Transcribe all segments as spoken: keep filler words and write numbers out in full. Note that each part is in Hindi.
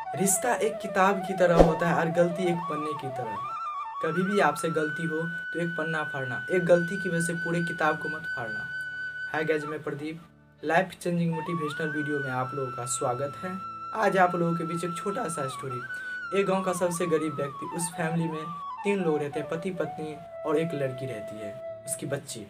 रिश्ता एक किताब की तरह होता है और गलती एक पन्ने की तरह। कभी भी आपसे गलती हो तो एक पन्ना फाड़ना, एक गलती की वजह से पूरे किताब को मत फाड़ना। हाय गाइस, मैं Pradeep, life changing motivational video में आप लोगों का स्वागत है। आज आप लोगों के बीच एक छोटा सा स्टोरी। एक गांव का सबसे गरीब व्यक्ति, उस फैमिली में तीन लोग रहते हैं, पति पत्नी और एक लड़की रहती है, उसकी बच्ची।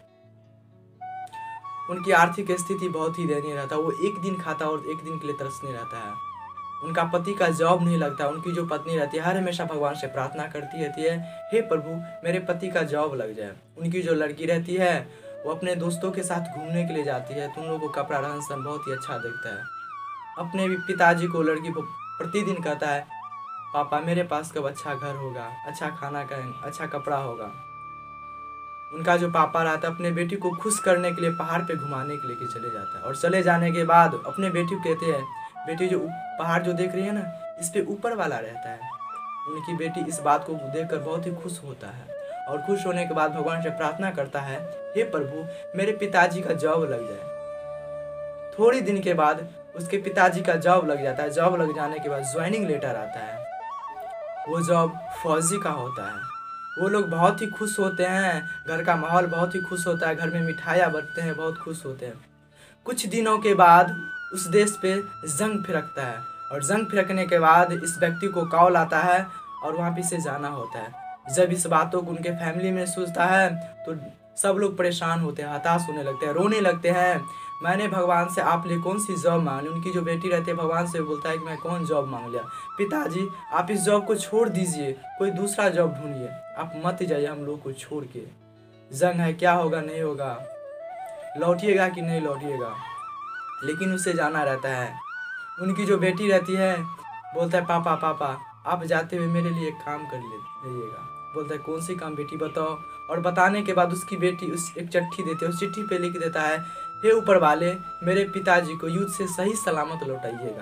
उनकी आर्थिक स्थिति बहुत ही दयनीय रहता है। वो एक दिन खाता और एक दिन के लिए तरसने रहता है। उनका पति का जॉब नहीं लगता। उनकी जो पत्नी रहती है हर हमेशा भगवान से प्रार्थना करती रहती है, हे प्रभु मेरे पति का जॉब लग जाए। उनकी जो लड़की रहती है वो अपने दोस्तों के साथ घूमने के लिए जाती है तो उन लोगों को कपड़ा रहन सहन बहुत ही अच्छा दिखता है। अपने भी पिताजी को लड़की को प्रतिदिन कहता है, पापा मेरे पास कब अच्छा घर होगा, अच्छा खाना खाएंगे, अच्छा कपड़ा होगा। उनका जो पापा रहता है अपने बेटी को खुश करने के लिए पहाड़ पे घुमाने के लिए चले जाता है और चले जाने के बाद अपने बेटी को कहते हैं, बेटी जो पहाड़ जो देख रही है ना, इस पे ऊपर वाला रहता है। उनकी बेटी इस बात को देखकर बहुत ही खुश होता है और खुश होने के बाद भगवान से प्रार्थना करता है, हे प्रभु मेरे पिताजी का जॉब लग जाए। थोड़ी दिन के बाद उसके पिताजी का जॉब लग जाता है। जॉब लग जाने के बाद ज्वाइनिंग लेटर आता है। वो जॉब फौजी का होता है। वो लोग बहुत ही खुश होते हैं, घर का माहौल बहुत ही खुश होता है, घर में मिठाइयाँ बंटते हैं, बहुत खुश होते हैं। कुछ दिनों के बाद उस देश पे जंग फिरकता है और जंग फिरकने के बाद इस व्यक्ति को कॉल आता है और वहाँ पे से जाना होता है। जब इस बातों को उनके फैमिली में सोचता है तो सब लोग परेशान होते हैं, हताश होने लगते हैं, रोने लगते हैं। मैंने भगवान से आप लिए कौन सी जॉब मांग ली। उनकी जो बेटी रहती है भगवान से बोलता है कि मैं कौन जॉब मांग लिया। पिताजी आप इस जॉब को छोड़ दीजिए, कोई दूसरा जॉब ढूंढिए, आप मत जाइए हम लोग को छोड़ के। जंग है, क्या होगा नहीं होगा, लौटिएगा कि नहीं लौटिएगा, लेकिन उसे जाना रहता है। उनकी जो बेटी रहती है बोलता है, पापा पापा आप जाते हुए मेरे लिए एक काम कर लीजिएगा। बोलता है कौन सी काम बेटी बताओ। और बताने के बाद उसकी बेटी उस एक चिट्ठी देती है। उस चिट्ठी पे लिख देता है, हे ऊपर वाले मेरे पिताजी को युद्ध से सही सलामत लौटाइएगा।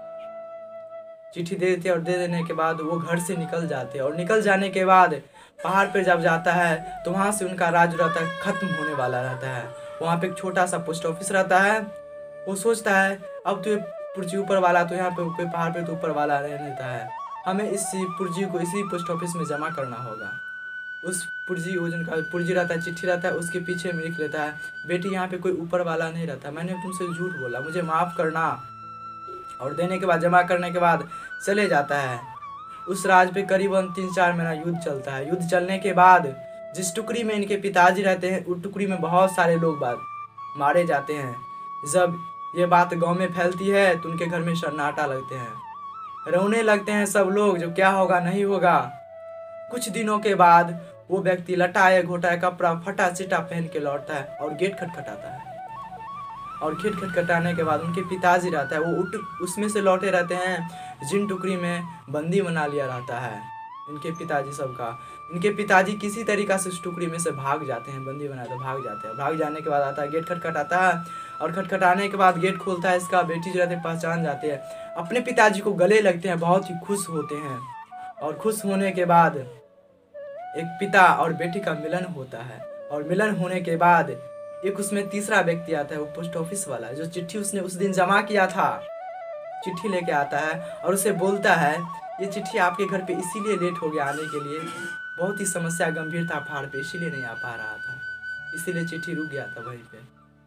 चिट्ठी दे देते हैं और दे देने के बाद वो घर से निकल जाते हैं। और निकल जाने के बाद पहाड़ पर जब जाता है तो वहाँ से उनका राज रहता है खत्म होने वाला रहता है। वहाँ पे एक छोटा सा पोस्ट ऑफिस रहता है। वो सोचता है अब तो पुर्जी ऊपर वाला तो यहाँ पे कोई पहाड़ पे तो ऊपर वाला रहता है, हमें इस पुर्जी को इसी पोस्ट ऑफिस में जमा करना होगा। उस पुर्जी वजन का पुर्जी रहता है, चिट्ठी रहता है, उसके पीछे में लिख लेता है, बेटी यहाँ पे कोई ऊपर वाला नहीं रहता, मैंने तुमसे झूठ बोला, मुझे माफ़ करना। और देने के बाद जमा करने के बाद चले जाता है। उस राज पे करीबन तीन चार महीना युद्ध चलता है। युद्ध चलने के बाद जिस टुकड़ी में इनके पिताजी रहते हैं उस टुकड़ी में बहुत सारे लोग बाद मारे जाते हैं। जब ये बात गांव में फैलती है तो उनके घर में सन्नाटा लगते हैं, रोने लगते हैं सब लोग, जो क्या होगा नहीं होगा। कुछ दिनों के बाद वो व्यक्ति लटाए घोटाए कपड़ा फटा चिटा पहन के लौटता है और गेट खटखटाता है। और गेट खटखटाने के बाद उनके पिताजी रहता है, वो उठ उसमें से लौटे रहते हैं जिन टुकड़ी में बंदी बना लिया रहता है इनके पिताजी सबका। इनके पिताजी किसी तरीका से उस टुकड़ी में से भाग जाते हैं, बंदी बनाते भाग जाते हैं। भाग जाने के बाद आता है, गेट खटखटाता है और खटखटाने के बाद गेट खोलता है। इसका बेटी जो रहते हैं पहचान जाते हैं, अपने पिताजी को गले लगते हैं, बहुत ही खुश होते हैं। और खुश होने के बाद एक पिता और बेटी का मिलन होता है। और मिलन होने के बाद एक उसमें तीसरा व्यक्ति आता है, वो पोस्ट ऑफिस वाला जो चिट्ठी उसने उस दिन जमा किया था, चिट्ठी लेके आता है और उसे बोलता है, ये चिट्ठी आपके घर पे इसीलिए लेट हो गया आने के लिए, बहुत ही समस्या गंभीर था पहाड़ पे, इसीलिए नहीं आ पा रहा था, इसीलिए चिट्ठी रुक गया था वहीं पे।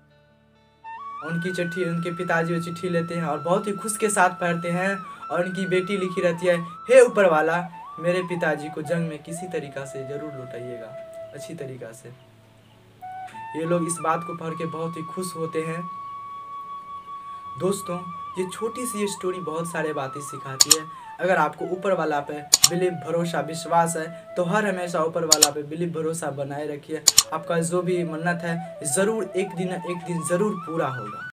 उनकी चिट्ठी उनके पिताजी वो चिट्ठी लेते हैं और बहुत ही खुश के साथ पढ़ते हैं। और उनकी बेटी लिखी रहती है, हे ऊपर वाला मेरे पिताजी को जंग में किसी तरीका से जरूर लौटाइएगा, अच्छी तरीका से। ये लोग इस बात को पढ़ के बहुत ही खुश होते हैं। दोस्तों ये छोटी सी ये स्टोरी बहुत सारे बातें सिखाती है। अगर आपको ऊपर वाला पे बिलीव भरोसा विश्वास है तो हर हमेशा ऊपर वाला पे बिलीव भरोसा बनाए रखिए। आपका जो भी मन्नत है ज़रूर एक दिन एक दिन ज़रूर पूरा होगा।